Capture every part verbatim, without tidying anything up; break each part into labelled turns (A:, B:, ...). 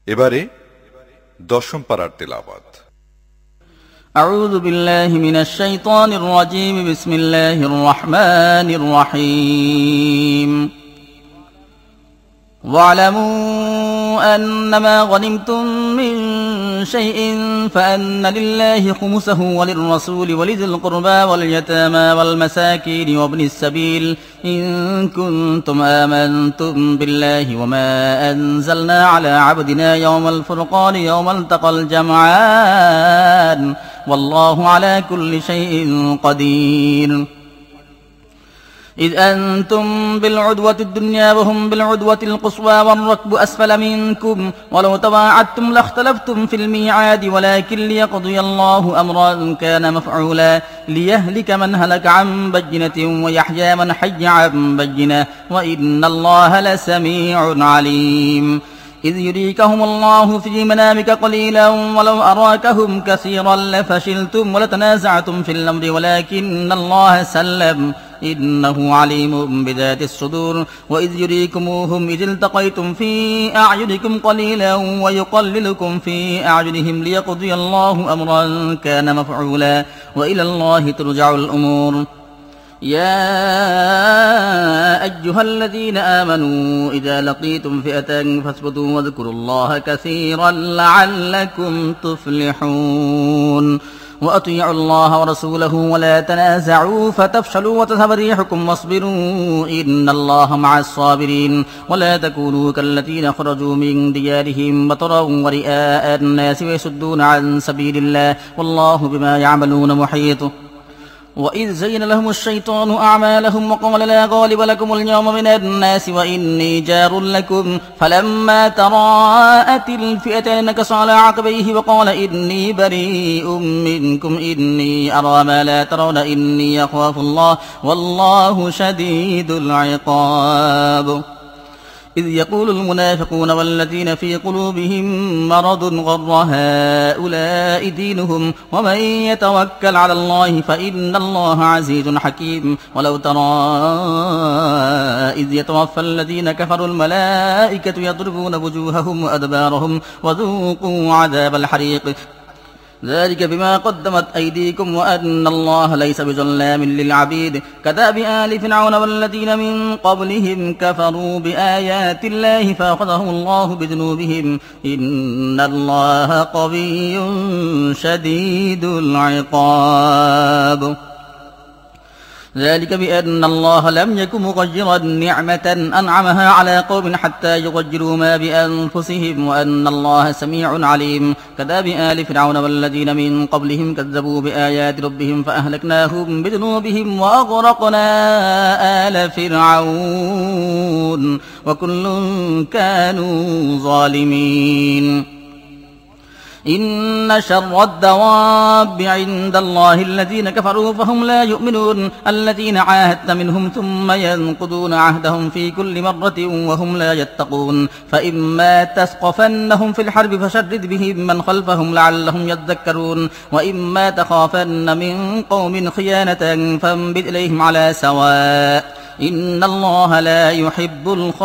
A: এবারে দশম পারার তেলাওয়াত।
B: أعوذ بالله من الشيطان الرجيم بسم الله الرحمن الرحيم واعلموا أنما غنمتم من شيء فأن لله خمسه وللرسول ولذي القربى واليتامى والمساكين وابن السبيل إن كنتم آمنتم بالله وما أنزلنا على عبدنا يوم الفرقان يوم التقى الجمعان والله على كل شيء قدير إذ أنتم بالعدوة الدنيا وهم بالعدوة القصوى والركب أسفل منكم ولو تواعدتم لاختلفتم في الميعاد ولكن ليقضي الله أمرا كان مفعولا ليهلك من هلك عن بينة ويحيى من حي عن بينة وإن الله لسميع عليم إذ يريكهم الله في منامك قليلا ولو أراكهم كثيرا لفشلتم ولتنازعتم في الأمر ولكن الله سلم إنه عليم بذات الصدور وإذ يريكموهم إذ التقيتم في أعينكم قليلا ويقللكم في أعينهم ليقضي الله أمرا كان مفعولا وإلى الله ترجع الأمور يا أيها الذين آمنوا إذا لقيتم فئة فاثبتوا واذكروا الله كثيرا لعلكم تفلحون وأطيعوا الله ورسوله ولا تنازعوا فتفشلوا وتذهب ريحكم واصبروا إن الله مع الصابرين ولا تكونوا كالذين خرجوا من ديارهم بطرا ورئاء الناس ويصدون عن سبيل الله والله بما يعملون محيط وإذ زين لهم الشيطان أعمالهم وقال لا غالب لكم اليوم من الناس وإني جار لكم فلما تراءت الفئتان نكص على عقبيه وقال إني بريء منكم إني أرى ما لا ترون إني أخاف الله والله شديد العقاب إذ يقول المنافقون والذين في قلوبهم مرض غر هؤلاء دينهم ومن يتوكل على الله فإن الله عزيز حكيم ولو ترى إذ يتوفى الذين كفروا الملائكة يضربون وجوههم وأدبارهم وذوقوا عذاب الحريق ذلك بما قدمت أيديكم وأن الله ليس بظلام للعبيد كدأب آل فرعون والذين من قبلهم كفروا بآيات الله فأخذهم الله بذنوبهم إن الله قوي شديد العقاب ذلك بأن الله لم يكن مغيرا نعمة أنعمها على قوم حتى يغيروا ما بأنفسهم وأن الله سميع عليم كدأب آل فرعون والذين من قبلهم كذبوا بآيات ربهم فأهلكناهم بذنوبهم وأغرقنا آل فرعون وكل كانوا ظالمين إن شر الدواب عند الله الذين كفروا فهم لا يؤمنون الذين عاهدت منهم ثم ينقضون عهدهم في كل مرة وهم لا يتقون فإما تثقفنهم في الحرب فشرد بهم من خلفهم لعلهم يذكرون وإما تخافن من قوم خيانة فانبذ إليهم على سواء إن الله لا يحب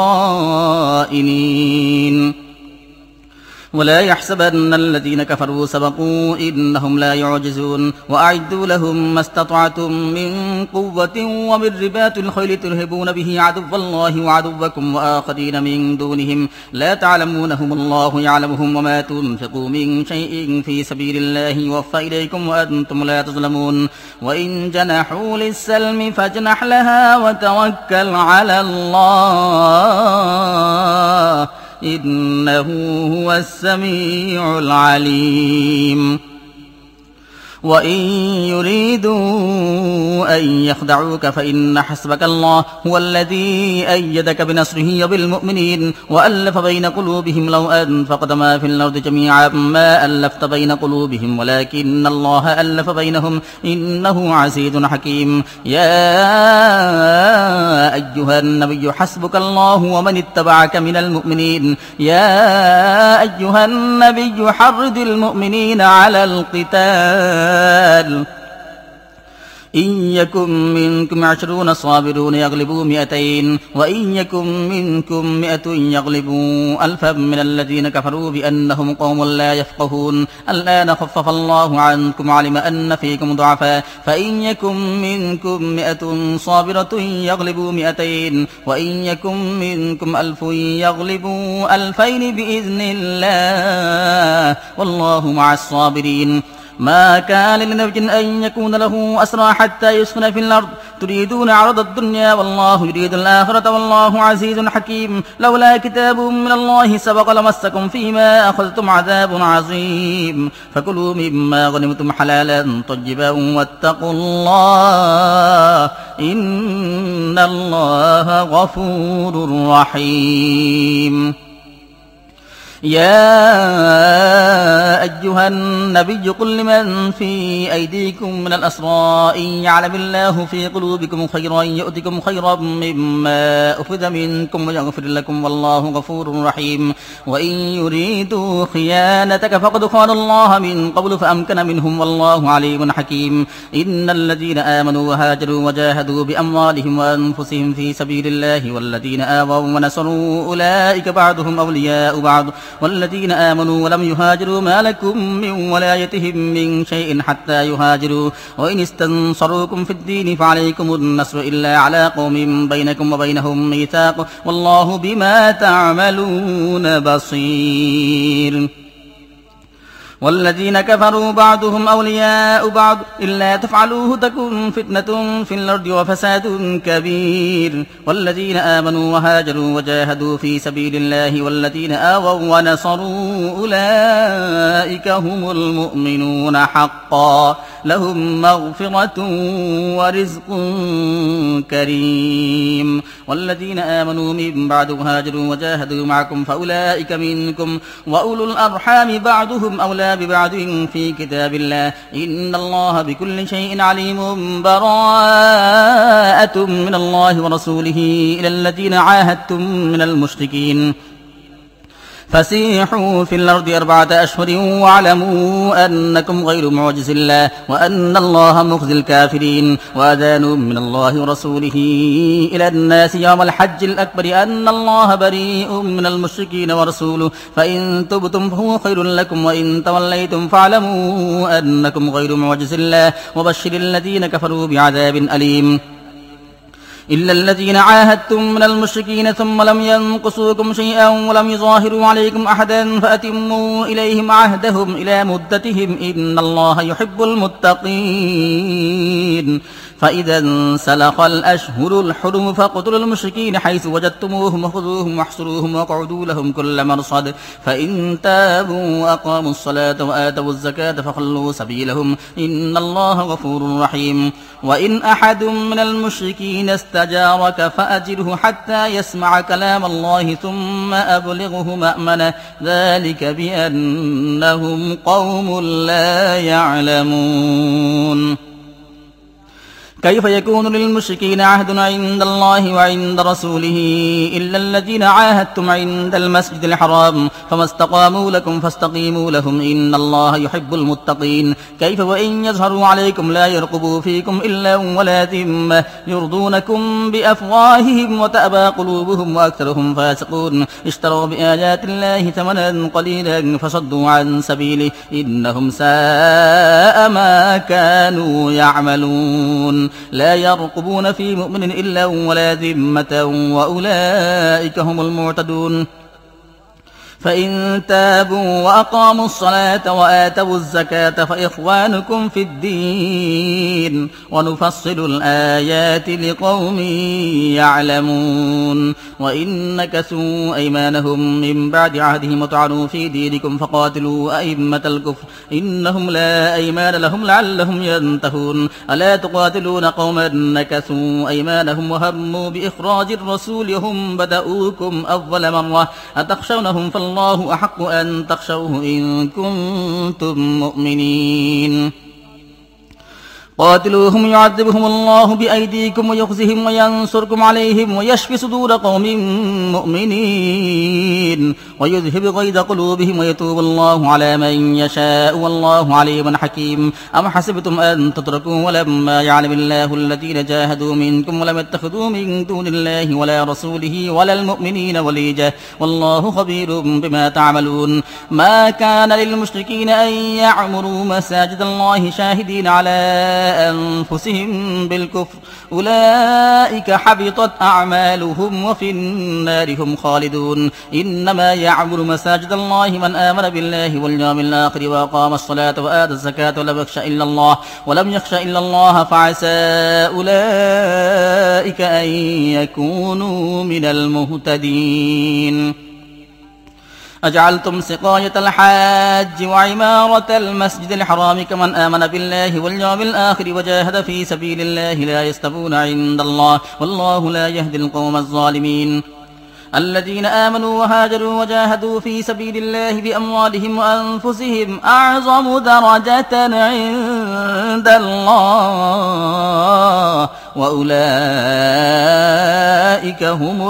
B: الخائنين ولا يحسبن الذين كفروا سبقوا إنهم لا يعجزون وأعدوا لهم ما استطعتم من قوة ومن رباط الخيل ترهبون به عدو الله وعدوكم وآخرين من دونهم لا تعلمونهم الله يعلمهم وما تنفقوا من شيء في سبيل الله يوفى إليكم وأنتم لا تظلمون وإن جنحوا للسلم فاجنح لها وتوكل على الله إنه هو السميع العليم وإن يريدوا أن يخدعوك فإن حسبك الله هو الذي أيدك بنصره وبالمؤمنين وألف بين قلوبهم لو أنفقت ما في الأرض جميعا ما ألفت بين قلوبهم ولكن الله ألف بينهم إنه عزيز حكيم يا أيها النبي حسبك الله ومن اتبعك من المؤمنين يا أيها النبي حرض المؤمنين على القتال إن يكن منكم عشرون صابرون يغلبوا مئتين وإن يكن منكم مئة يغلبوا ألفا من الذين كفروا بأنهم قوم لا يفقهون الآن خفف الله عنكم علم أن فيكم ضعفا فإن يكن منكم مئة صابرة يغلبوا مئتين وإن يكن منكم ألف يغلبوا ألفين بإذن الله والله مع الصابرين ما كان لنبي أن يكون له أسرى حتى يسخن في الأرض تريدون عرض الدنيا والله يريد الآخرة والله عزيز حكيم لولا كتاب من الله سبق لمسكم فيما أخذتم عذاب عظيم فكلوا مما غنمتم حلالا طيبا واتقوا الله إن الله غفور رحيم يا أيها النبي قل لمن في أيديكم من الأسرى إن يعلم الله في قلوبكم خيرا يؤتكم خيرا مما أخذ منكم ويغفر لكم والله غفور رحيم وإن يريدوا خيانتك فقد خان الله من قبل فأمكن منهم والله عليم حكيم إن الذين آمنوا وهاجروا وجاهدوا بأموالهم وأنفسهم في سبيل الله والذين آووا ونصروا أولئك بعضهم أولياء بعض والذين آمنوا ولم يهاجروا ما لكم من ولايتهم من شيء حتى يهاجروا وإن استنصروكم في الدين فعليكم النصر إلا على قوم بينكم وبينهم ميثاق والله بما تعملون بصير والذين كفروا بعضهم أولياء بعض إلا تفعلوه تكن فتنة في الأرض وفساد كبير والذين آمنوا وهاجروا وجاهدوا في سبيل الله والذين آووا ونصروا أولئك هم المؤمنون حقا لهم مغفرة ورزق كريم والذين آمنوا من بعد وهاجروا وجاهدوا معكم فأولئك منكم وأولو الأرحام بعضهم أولى ببعض في كتاب الله إن الله بكل شيء عليم براءة من الله ورسوله إلى الذين عاهدتم من المشركين فسيحوا في الأرض أربعة أشهر واعلموا أنكم غير معجز الله وأن الله مخزي الكافرين وأذان من الله ورسوله إلى الناس يوم الحج الأكبر أن الله بريء من المشركين ورسوله فإن تبتم فهو خير لكم وإن توليتم فاعلموا أنكم غير معجز الله وبشر الذين كفروا بعذاب أليم إلا الذين عاهدتم من المشركين ثم لم ينقصوكم شيئا ولم يظاهروا عليكم أحدا فأتموا إليهم عهدهم إلى مدتهم إن الله يحب المتقين فإذا انسلخ الأشهر الحرم فاقتلوا المشركين حيث وجدتموهم وخذوهم واحصروهم واقعدوا لهم كل مرصد فإن تابوا وأقاموا الصلاة وآتوا الزكاة فخلوا سبيلهم إن الله غفور رحيم وإن أحد من المشركين استجارك فأجره حتى يسمع كلام الله ثم أبلغه مأمنه ذلك بأنهم قوم لا يعلمون كيف يكون للمشركين عهد عند الله وعند رسوله إلا الذين عاهدتم عند المسجد الحرام فما استقاموا لكم فاستقيموا لهم إن الله يحب المتقين كيف وإن يظهروا عليكم لا يرقبوا فيكم إلا ولا ذمة يرضونكم بأفواههم وتأبى قلوبهم وأكثرهم فاسقون اشتروا بآيات الله ثمنا قليلا فصدوا عن سبيله إنهم ساء ما كانوا يعملون لا يرقبون في مؤمن إلا ولا ذمة وأولئك هم المعتدون فإن تابوا وأقاموا الصلاة وآتوا الزكاة فإخوانكم في الدين ونفصل الآيات لقوم يعلمون وإن نكثوا أيمانهم من بعد عهدهم وطعنوا في دينكم فقاتلوا أئمة الكفر إنهم لا أيمان لهم لعلهم ينتهون ألا تقاتلون قوما نكثوا أيمانهم وهموا بإخراج الرسول وهم بدؤوكم أول مرة أتخشونهم فالله الله أحق أن تخشوه إن كنتم مؤمنين قاتلوهم يعذبهم الله بأيديكم ويخزهم وينصركم عليهم ويشفي صدور قوم مؤمنين ويذهب غيظ قلوبهم ويتوب الله على من يشاء والله عليم حكيم. أم حسبتم أن تتركوا ولما يعلم الله الذين جاهدوا منكم ولم يتخذوا من دون الله ولا رسوله ولا المؤمنين وليجة والله خبير بما تعملون. ما كان للمشركين أن يعمروا مساجد الله شاهدين على أنفسهم بالكفر أولئك حبطت أعمالهم وفي النار هم خالدون. إنما يعمر مساجد الله من آمن بالله واليوم الآخر وأقام الصلاة وآتى الزكاة ولم يخش إلا الله ولم يخش إلا الله فعسى أولئك أن يكونوا من المهتدين. أجعلتم سقاية الحاج وعمارة المسجد الحرام كمن آمن بالله واليوم الآخر وجاهد في سبيل الله لا يستوون عند الله والله لا يهدي القوم الظالمين. الذين آمنوا وهاجروا وجاهدوا في سبيل الله بأموالهم وأنفسهم أعظم درجة عند الله وأولئك هم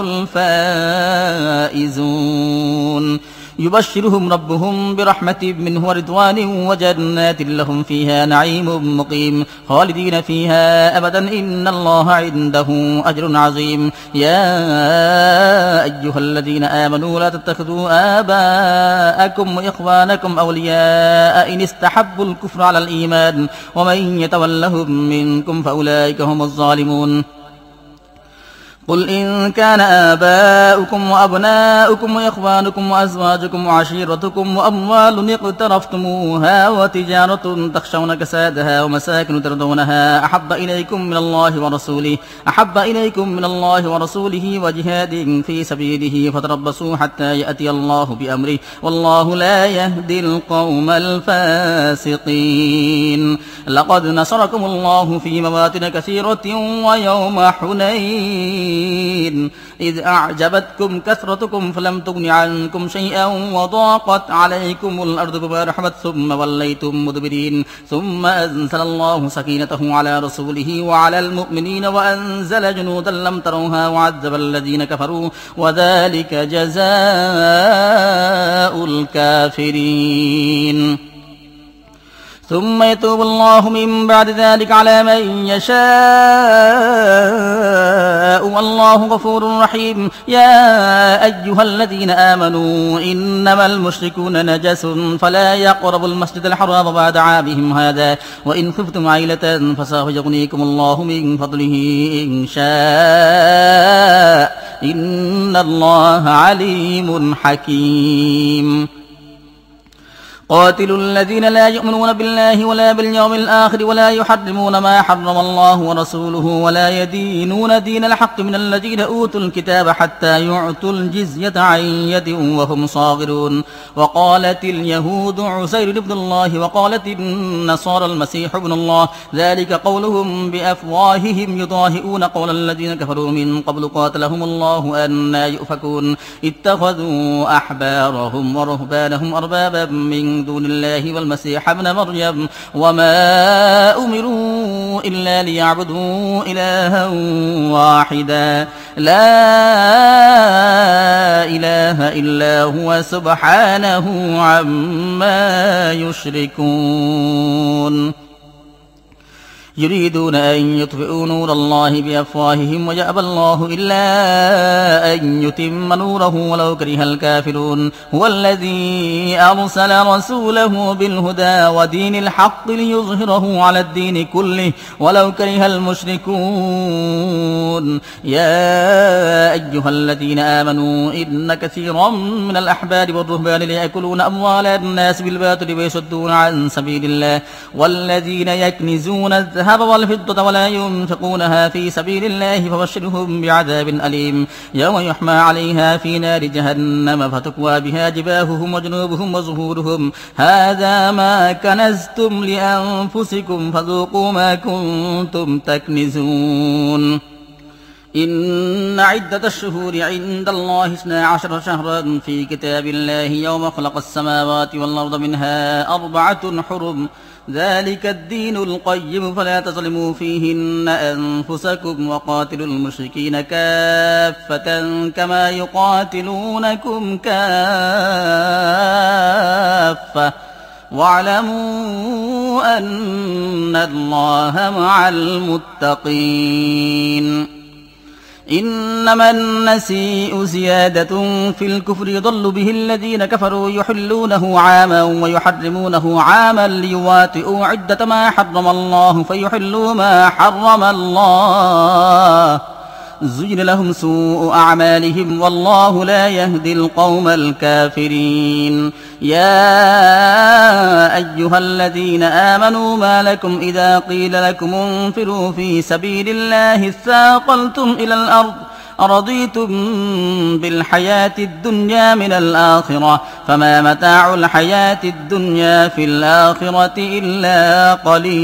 B: الفائزون. يبشرهم ربهم برحمة منه ورضوان وجنات لهم فيها نعيم مقيم خالدين فيها أبدا إن الله عنده أجر عظيم. يا أيها الذين آمنوا لا تتخذوا آباءكم وإخوانكم أولياء إن استحبوا الكفر على الإيمان ومن يتولهم منكم فأولئك هم الظالمون. قل إن كان آباؤكم وأبناؤكم وإخوانكم وأزواجكم وعشيرتكم وأموال اقترفتموها وتجارة تخشون كسادها ومساكن ترضونها أحب إليكم من الله ورسوله أحب إليكم من الله ورسوله وجهاد في سبيله فتربصوا حتى يأتي الله بأمره والله لا يهدي القوم الفاسقين. لقد نصركم الله في مواطن كثيرة ويوم حنين إذ أعجبتكم كثرتكم فلم تغن عنكم شيئا وضاقت عليكم الأرض بما رحبت ثم وليتم مدبرين ثم أنزل الله سكينته على رسوله وعلى المؤمنين وأنزل جنودا لم تروها وعذب الذين كفروا وذلك جزاء الكافرين. ثم يتوب الله من بعد ذلك على من يشاء والله غفور رحيم. يا أيها الذين آمنوا إنما المشركون نجس فلا يقربوا المسجد الحرام بعد عامهم هذا وإن خفتم عيلة فسوف يغنيكم الله من فضله إن شاء إن الله عليم حكيم. قاتلوا الذين لا يؤمنون بالله ولا باليوم الآخر ولا يحرمون ما حرم الله ورسوله ولا يدينون دين الحق من الذين أوتوا الكتاب حتى يعطوا الجزية عن يد وهم صاغرون. وقالت اليهود عزير ابن الله وقالت النصارى المسيح ابن الله ذلك قولهم بأفواههم يضاهئون قول الذين كفروا من قبل قاتلهم الله أنى يؤفكون. اتخذوا أحبارهم ورهبانهم أربابا من دون الله والمسيح ابن مريم وما أمروا إلا ليعبدوا إلها واحدا لا إله إلا هو سبحانه عما يشركون. يريدون أن يطفئوا نور الله بأفواههم ويأبى الله إلا أن يتم نوره ولو كره الكافرون. هو الذي أرسل رسوله بالهدى ودين الحق ليظهره على الدين كله ولو كره المشركون. يا أيها الذين آمنوا إن كثيرا من الأحبار والرهبان ليأكلون أموال الناس بالباطل ويصدون عن سبيل الله والذين يكنزون الذهب والفضة ولا ينفقونها في سبيل الله فبشرهم بعذاب أليم يوم يحمى عليها في نار جهنم فتكوى بها جباههم وجنوبهم وظهورهم هذا ما كنزتم لأنفسكم فذوقوا ما كنتم تكنزون. إن عدة الشهور عند الله اثنا عشر شهرا في كتاب الله يوم خلق السماوات والأرض منها أربعة حرم ذلك الدين القيم فلا تظلموا فيهن أنفسكم وقاتلوا المشركين كافة كما يقاتلونكم كافة واعلموا أن الله مع المتقين إنما النسيء زيادة في الكفر يضل به الذين كفروا يحلونه عاما ويحرمونه عاما ليواتئوا عدة ما حرم الله فيحلوا ما حرم الله زين لهم سوء أعمالهم والله لا يهدي القوم الكافرين يا أيها الذين آمنوا ما لكم إذا قيل لكم انفروا في سبيل الله اثاقلتم إلى الأرض أرضيتم بالحياة الدنيا من الآخرة فما متاع الحياة الدنيا في الآخرة إلا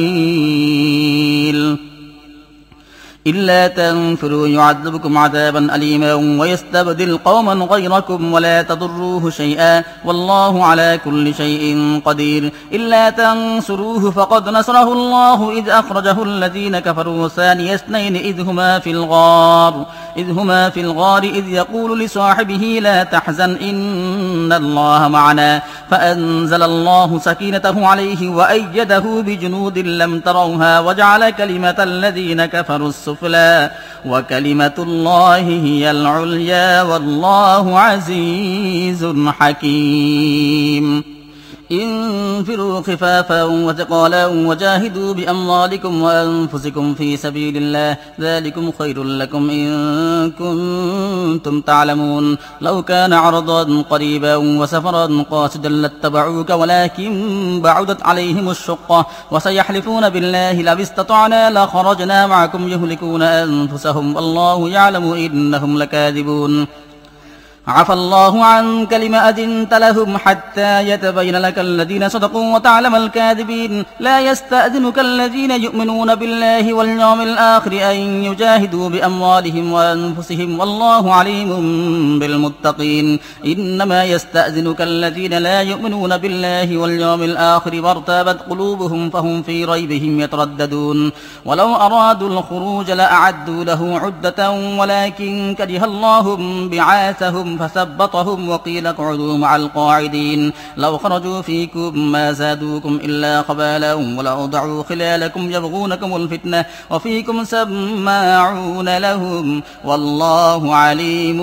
B: قليل إلا تنفروا يعذبكم عذابا أليما ويستبدل قوما غيركم ولا تضروه شيئا والله على كل شيء قدير إلا تنصروه فقد نصره الله إذ أخرجه الذين كفروا ثاني اثنين إذ هما في الغار إذ هما في الغار إذ يقول لصاحبه لا تحزن إن الله معنا فأنزل الله سكينته عليه وأيده بجنود لم تروها وجعل كلمة الذين كفروا السفلى وكلمة الله هي العليا والله عزيز حكيم انفروا خفافا وثقالا وجاهدوا بأموالكم وأنفسكم في سبيل الله ذلكم خير لكم إن كنتم تعلمون لو كان عرضا قريبا وسفرا قاصدا لاتبعوك ولكن بعدت عليهم الشقة وسيحلفون بالله لو استطعنا لخرجنا معكم يهلكون أنفسهم والله يعلم إنهم لكاذبون عفى الله عنك لما أذنت لهم حتى يتبين لك الذين صدقوا وتعلم الكاذبين لا يستأذنك الذين يؤمنون بالله واليوم الآخر أن يجاهدوا بأموالهم وأنفسهم والله عليم بالمتقين إنما يستأذنك الذين لا يؤمنون بالله واليوم الآخر وارتابت قلوبهم فهم في ريبهم يترددون ولو أرادوا الخروج لأعدوا له عدة ولكن كره الله بعاثهم فثبطهم وقيل اقعدوا مع القاعدين لو خرجوا فيكم ما زادوكم إلا خبالا ولأوضعوا خلالكم يبغونكم الفتنة وفيكم سماعون لهم والله عليم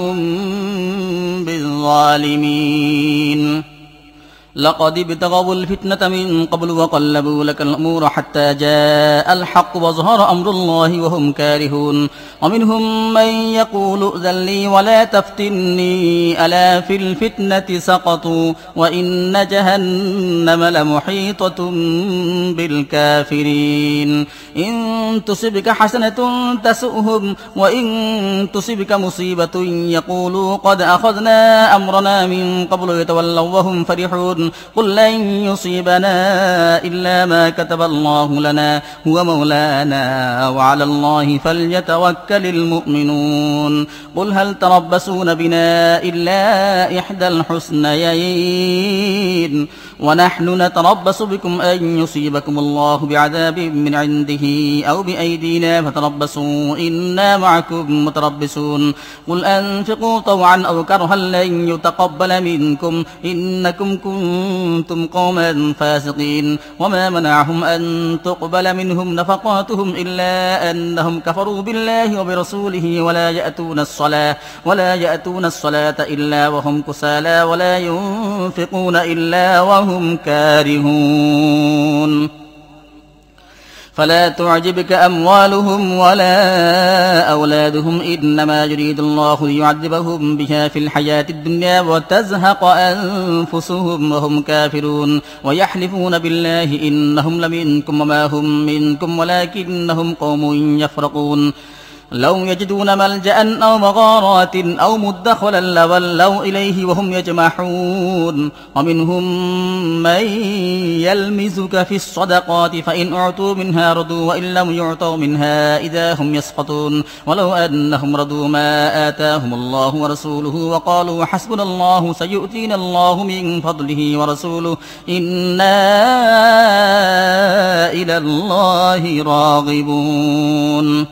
B: بالظالمين لقد ابتغوا الفتنة من قبل وقلبوا لك الأمور حتى جاء الحق وظهر أمر الله وهم كارهون ومنهم من يقول ائذن لي ولا تفتني ألا في الفتنة سقطوا وإن جهنم لمحيطة بالكافرين إن تصبك حسنة تسؤهم وإن تصبك مصيبة يقولوا قد أخذنا أمرنا من قبل يتولوا وهم فرحون قل لن يصيبنا إلا ما كتب الله لنا هو مولانا وعلى الله فليتوكل المؤمنون قل هل تربصون بنا إلا إحدى الحسنيين ونحن نتربص بكم أن يصيبكم الله بعذاب من عنده أو بأيدينا فتربصوا إنا معكم متربصون قل أنفقوا طوعا أو كرها لن يتقبل منكم إنكم كنتم قوما فاسقين وما منعهم أن تقبل منهم نفقاتهم إلا أنهم كفروا بالله وبرسوله ولا يأتون الصلاة ولا يأتون الصلاة إلا وهم كسالى ولا ينفقون إلا وهم كارهون فلا تعجبك أموالهم ولا أولادهم إنما يريد الله ليعذبهم بها في الحياة الدنيا وتزهق أنفسهم وهم كافرون ويحلفون بالله إنهم لمنكم وما هم منكم ولكنهم قوم يفرقون لو يجدون ملجأ أو مغارات أو مدخلا لولوا إليه وهم يجمحون ومنهم من يلمزك في الصدقات فإن أعطوا منها رضوا وإن لم يعطوا منها إذا هم يسخطون ولو أنهم رضوا ما آتاهم الله ورسوله وقالوا حسبنا الله سيؤتينا الله من فضله ورسوله إنا إلى الله راغبون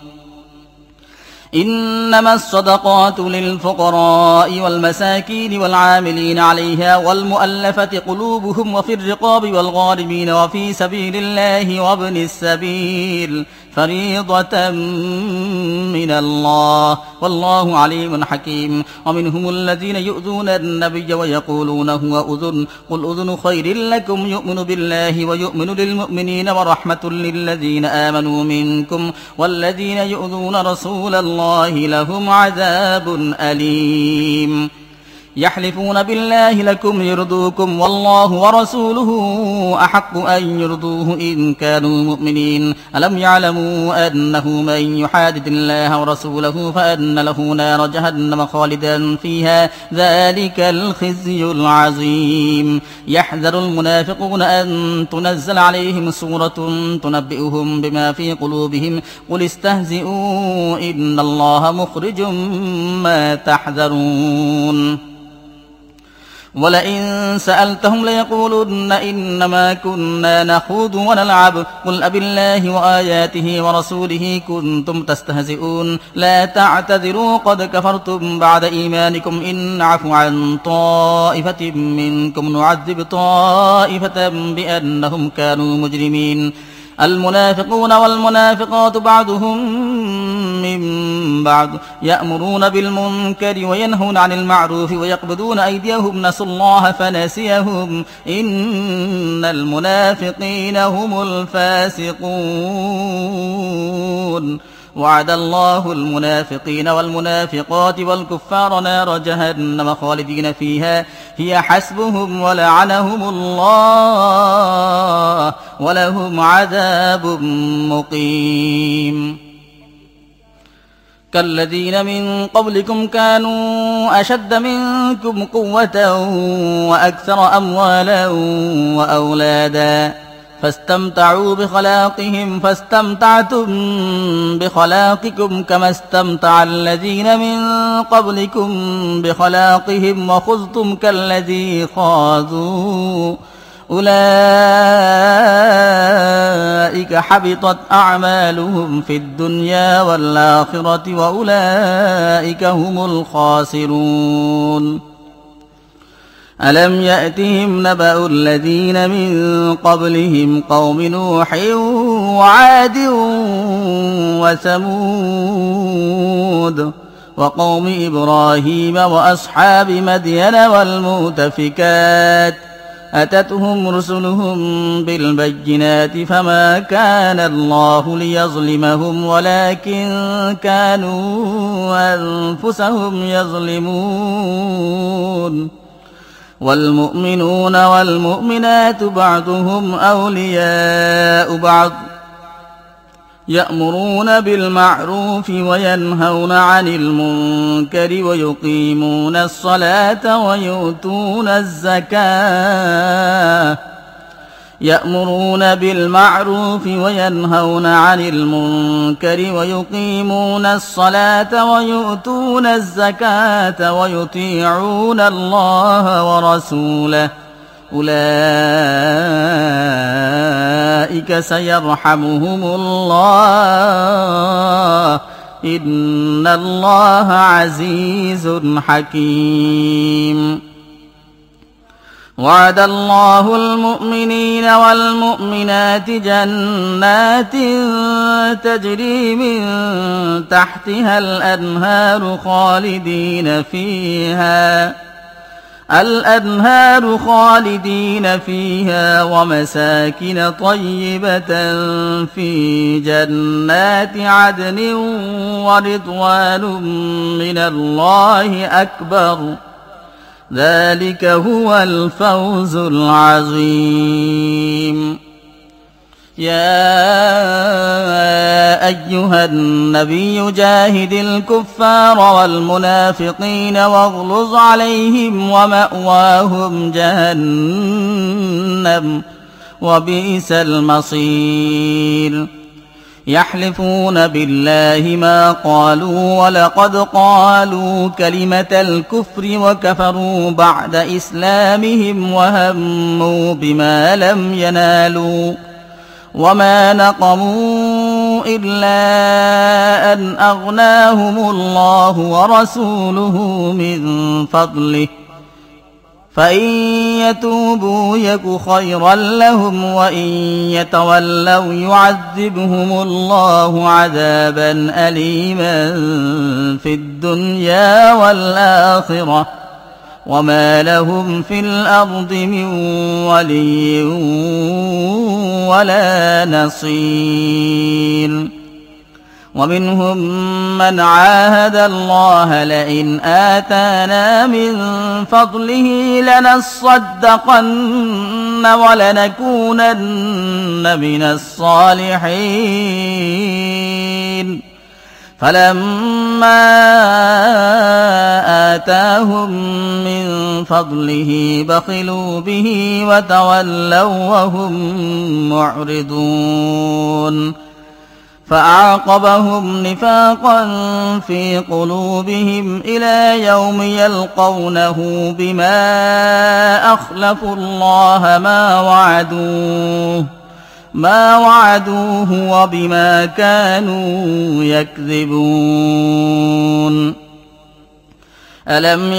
B: إنما الصدقات للفقراء والمساكين والعاملين عليها والمؤلفة قلوبهم وفي الرقاب والغارمين وفي سبيل الله وابن السبيل فريضة من الله والله عليم حكيم ومنهم الذين يؤذون النبي ويقولون هو أذن قل أذن خير لكم يؤمن بالله ويؤمن للمؤمنين ورحمة للذين آمنوا منكم والذين يؤذون رسول الله لهم عذاب أليم يحلفون بالله لكم يرضوكم والله ورسوله أحق أن يرضوه إن كانوا مؤمنين ألم يعلموا أنه من يحادد الله ورسوله فأن له نار جهنم خالدا فيها ذلك الخزي العظيم يحذر المنافقون أن تنزل عليهم سورة تنبئهم بما في قلوبهم قل استهزئوا إن الله مخرج ما تحذرون ولئن سألتهم ليقولن إنما كنا نخوض ونلعب قل أبالله وآياته ورسوله كنتم تستهزئون لا تعتذروا قد كفرتم بعد إيمانكم إن نعفو عن طائفة منكم نعذب طائفة بأنهم كانوا مجرمين المنافقون والمنافقات بعضهم من بعض يأمرون بالمنكر وينهون عن المعروف ويقبضون أيديهم نسوا الله فنسيهم إن المنافقين هم الفاسقون وعد الله المنافقين والمنافقات والكفار نار جهنم خالدين فيها هي حسبهم ولعنهم الله ولهم عذاب مقيم كالذين من قبلكم كانوا أشد منكم قوة وأكثر أموالا وأولادا فاستمتعوا بخلاقهم فاستمتعتم بخلاقكم كما استمتع الذين من قبلكم بخلاقهم وخذتم كالذي خاضوا أولئك حبطت أعمالهم في الدنيا والآخرة وأولئك هم الخاسرون ألم يأتهم نبأ الذين من قبلهم قوم نوح وعاد وثمود وقوم إبراهيم وأصحاب مدين والمؤتفكات أتتهم رسلهم بالبينات فما كان الله ليظلمهم ولكن كانوا أنفسهم يظلمون والمؤمنون والمؤمنات بعضهم أولياء بعض يأمرون بالمعروف وينهون عن المنكر ويقيمون الصلاة ويؤتون الزكاة يأمرون بالمعروف وينهون عن المنكر ويقيمون الصلاة ويؤتون الزكاة ويطيعون الله ورسوله أولئك سيرحمهم الله إن الله عزيز حكيم وعد الله المؤمنين والمؤمنات جنات تجري من تحتها الأنهار خالدين فيها الأنهار خالدين فيها ومساكن طيبة في جنات عدن ورضوان من الله أكبر ذلك هو الفوز العظيم يا أيها النبي جاهد الكفار والمنافقين واغلظ عليهم ومأواهم جهنم وبئس المصير يحلفون بالله ما قالوا ولقد قالوا كلمة الكفر وكفروا بعد إسلامهم وهموا بما لم ينالوا وما نقموا إلا أن أغناهم الله ورسوله من فضله فإن يتوبوا يك خيرا لهم وإن يتولوا يعذبهم الله عذابا أليما في الدنيا والآخرة وما لهم في الأرض من ولي ولا نصير ومنهم من عاهد الله لئن آتانا من فضله لنصدقن ولنكونن من الصالحين فلما آتاهم من فضله بخلوا به وتولوا وهم معرضون فأعقبهم نفاقا في قلوبهم إلى يوم يلقونه بما أخلفوا الله ما وعدوه ما وعدوه وبما كانوا يكذبون ألم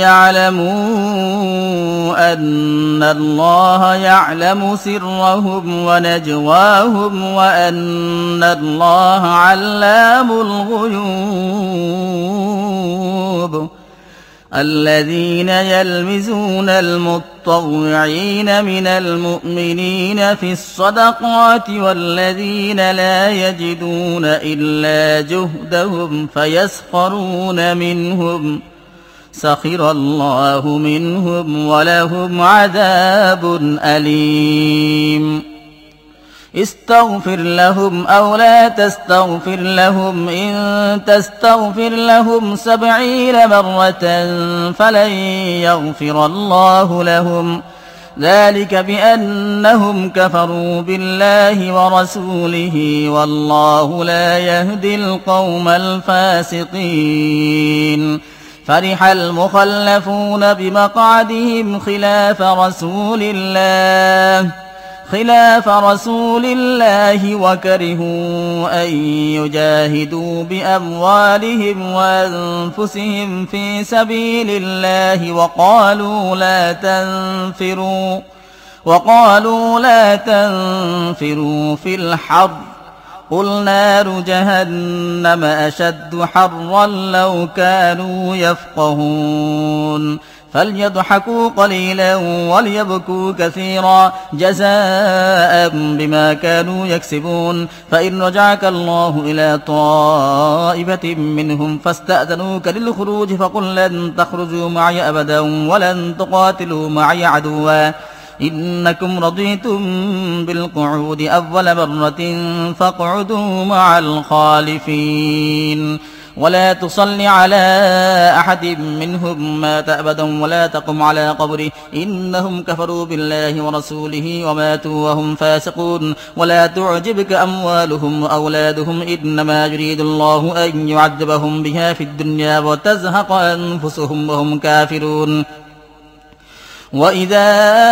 B: يعلموا أن الله يعلم سرهم ونجواهم وأن الله علام الغيوب الذين يلمزون المطوعين من المؤمنين في الصدقات والذين لا يجدون إلا جهدهم فيسخرون منهم سخر الله منهم ولهم عذاب أليم استغفر لهم أو لا تستغفر لهم إن تستغفر لهم سبعين مرة فلن يغفر الله لهم ذلك بأنهم كفروا بالله ورسوله والله لا يهدي القوم الفاسقين فرح المخلفون بمقعدهم خلاف رسول الله خلاف رسول الله وكرهوا أن يجاهدوا بأموالهم وأنفسهم في سبيل الله وقالوا لا تنفروا وقالوا لا تنفروا في الحر قل نار جهنم أشد حرا لو كانوا يفقهون فليضحكوا قليلا وليبكوا كثيرا جزاء بما كانوا يكسبون فإن رجعك الله إلى طائفة منهم فاستأذنوك للخروج فقل لن تخرجوا معي أبدا ولن تقاتلوا معي عدوا إنكم رضيتم بالقعود أول مرة فاقعدوا مع الخالفين ولا تصل على أحد منهم مات أبدا ولا تقم على قبره إنهم كفروا بالله ورسوله وماتوا وهم فاسقون ولا تعجبك أموالهم وأولادهم إنما يريد الله أن يعذبهم بها في الدنيا وتزهق أنفسهم وهم كافرون وإذا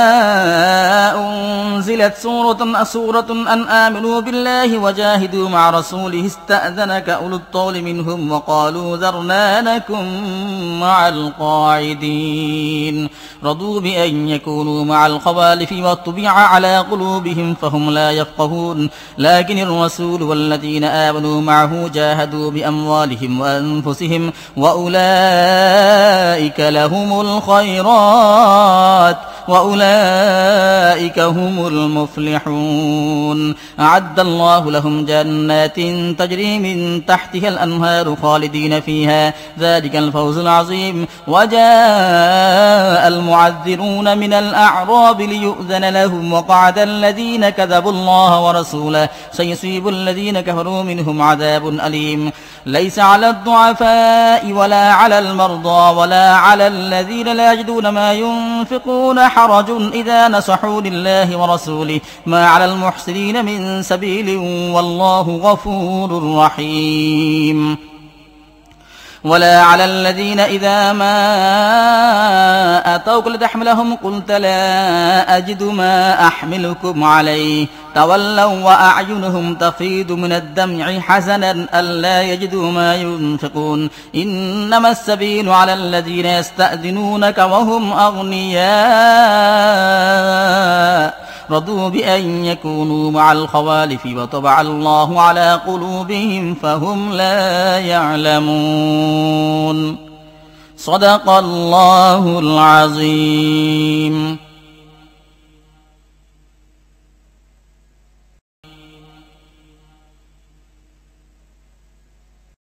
B: أنزلت سورة سورة أن آمنوا بالله وجاهدوا مع رسوله استأذنك أولو الطول منهم وقالوا ذرنا نكن مع القاعدين رضوا بأن يكونوا مع الخوالف وطبع على قلوبهم فهم لا يفقهون لكن الرسول والذين آمنوا معه جاهدوا بأموالهم وأنفسهم وأولئك لهم الخيرات وأولئك هم المفلحون. أعد الله لهم جنات تجري من تحتها الأنهار خالدين فيها ذلك الفوز العظيم. وجاء المعذرون من الأعراب ليؤذن لهم وقعد الذين كذبوا الله ورسوله سيصيب الذين كفروا منهم عذاب أليم. ليس على الضعفاء ولا على المرضى ولا على الذين لا يجدون ما ينفقون حرج إذا نصحوا لله ورسوله ما على المحسنين من سبيل والله غفور رحيم. ولا على الذين إذا ما أتوك لتحملهم قلت لا أجد ما أحملكم عليه تولوا وأعينهم تفيض من الدمع حزنا ألا يجدوا ما ينفقون. إنما السبيل على الذين يستأذنونك وهم أغنياء رضوا بأن يكونوا مع الخوالف وطبع الله على قلوبهم فهم لا يعلمون. صدق الله العظيم.